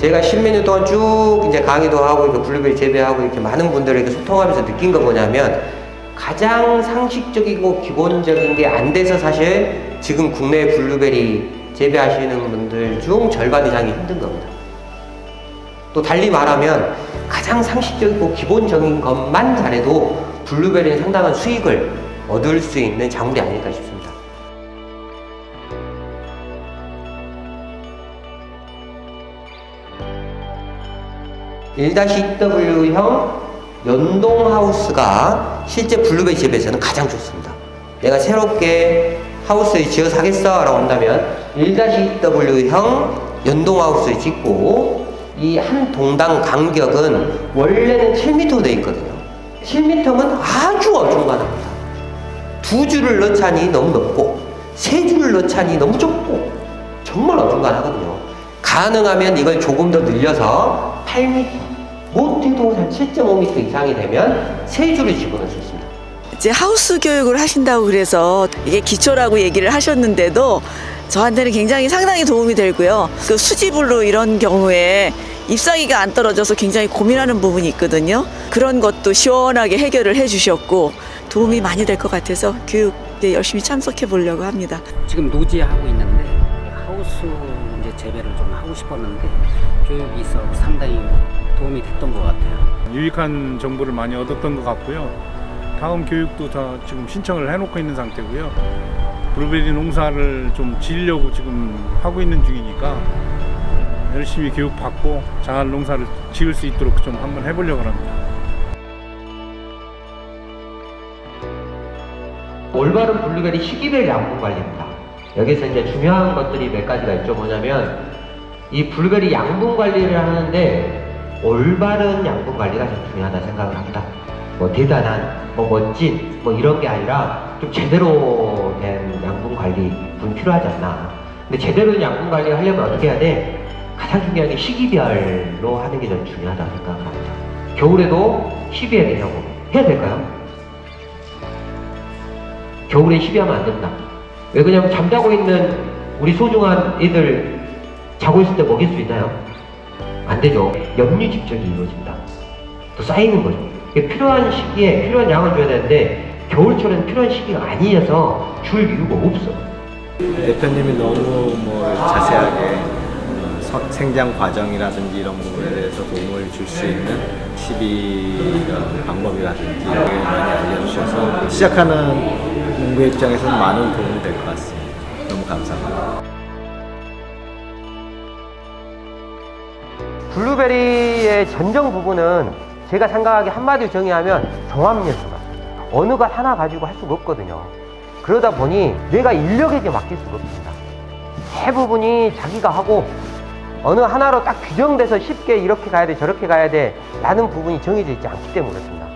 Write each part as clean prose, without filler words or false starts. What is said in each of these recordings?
제가 10몇 년 동안 쭉 이제 강의도 하고 이렇게 블루베리 재배하고 이렇게 많은 분들에게 소통하면서 느낀 거 뭐냐면 가장 상식적이고 기본적인 게 안 돼서 사실 지금 국내 블루베리 재배하시는 분들 중 절반 이상이 힘든 겁니다. 또 달리 말하면 가장 상식적이고 기본적인 것만 잘해도 블루베리는 상당한 수익을 얻을 수 있는 작물이 아닐까 싶습니다. 1-2W형 연동하우스가 실제 블루베리 재배에서는 가장 좋습니다. 내가 새롭게 하우스를 지어서 하겠어 라고 한다면 1-2W형 연동하우스를 짓고 이 한 동당 간격은 원래는 7m 되어 있거든요. 7m면 아주 어중간합니다. 2줄을 넣자니 너무 넓고 3줄을 넣자니 너무 좁고 정말 어중간하거든요. 가능하면 이걸 조금 더 늘려서 8m, 못해도 한 7.5m 이상이 되면 3줄을 집어넣을 수 있습니다. 이제 하우스 교육을 하신다고 그래서 이게 기초라고 얘기를 하셨는데도 저한테는 굉장히 상당히 도움이 되고요. 그 수지불로 이런 경우에 잎사귀가 안 떨어져서 굉장히 고민하는 부분이 있거든요. 그런 것도 시원하게 해결을 해주셨고 도움이 많이 될 것 같아서 교육에 열심히 참석해 보려고 합니다. 지금 노지하고 있는데 하우스 이제 재배를 좀 하고 싶었는데 교육이 있어 상당히 도움이 됐던 것 같아요. 유익한 정보를 많이 얻었던 것 같고요. 다음 교육도 다 지금 신청을 해놓고 있는 상태고요. 블루베리 농사를 좀 지으려고 지금 하고 있는 중이니까 열심히 교육받고 잘 농사를 지을 수 있도록 좀 한번 해보려고 합니다. 올바른 블루베리 시기별 양분 관리입니다. 여기서 이제 중요한 것들이 몇 가지가 있죠. 뭐냐면 이 블루베리 양분 관리를 하는데 올바른 양분 관리가 좀 중요하다 생각을 합니다. 뭐 대단한, 뭐 멋진, 뭐 이런 게 아니라 좀 제대로 된 양분 관리 분 필요하지 않나. 근데 제대로 된 양분 관리를 하려면 어떻게 해야 돼? 가장 중요한 게 시기별로 하는 게 좀 중요하다 생각을 합니다. 겨울에도 시비해야 되냐고. 해야 될까요? 겨울에 시비하면 안 된다. 왜 그러냐면 잠자고 있는 우리 소중한 애들 자고 있을 때 먹일 수 있나요? 안 되죠. 염류 집적이 이루어진다. 또 쌓이는 거죠. 필요한 시기에 필요한 양을 줘야 되는데 겨울철에는 필요한 시기가 아니어서 줄 이유가 없어. 대표님이 너무 자세하게 생장 과정이라든지 이런 부분에 대해서 도움을 줄 수 있는 시비 방법이라든지 많이 알려주셔서 시작하는 농부 입장에서는 많은 도움이 될 것 같습니다. 너무 감사합니다. 블루베리의 전정 부분은 제가 생각하기에 한마디로 정의하면 종합예술가. 어느 것 하나 가지고 할 수가 없거든요. 그러다 보니 내가 인력에게 맡길 수가 없습니다. 대부분이 자기가 하고 어느 하나로 딱 규정돼서 쉽게 이렇게 가야 돼 저렇게 가야 돼 라는 부분이 정해져 있지 않기 때문에 그렇습니다.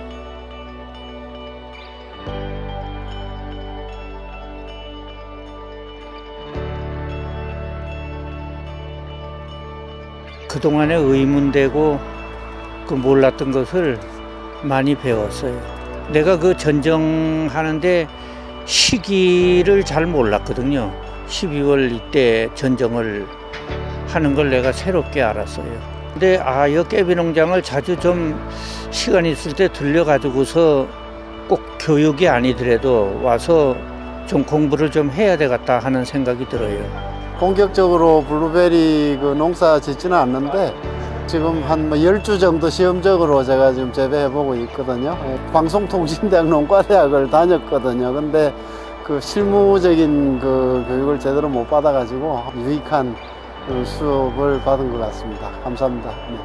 그동안에 의문되고 그 몰랐던 것을 많이 배웠어요. 내가 그 전정하는데 시기를 잘 몰랐거든요. 12월 이때 전정을 하는 걸 내가 새롭게 알았어요. 근데 이 깨비 농장을 자주 좀 시간 있을 때 들려가지고서 꼭 교육이 아니더라도 와서 좀 공부를 좀 해야 되겠다 하는 생각이 들어요. 본격적으로 블루베리 농사 짓지는 않는데 지금 한 10주 정도 시험적으로 제가 지금 재배해보고 있거든요. 방송통신대학 농과대학을 다녔거든요. 근데 그 실무적인 그 교육을 제대로 못 받아가지고 유익한 그 수업을 받은 것 같습니다. 감사합니다. 네.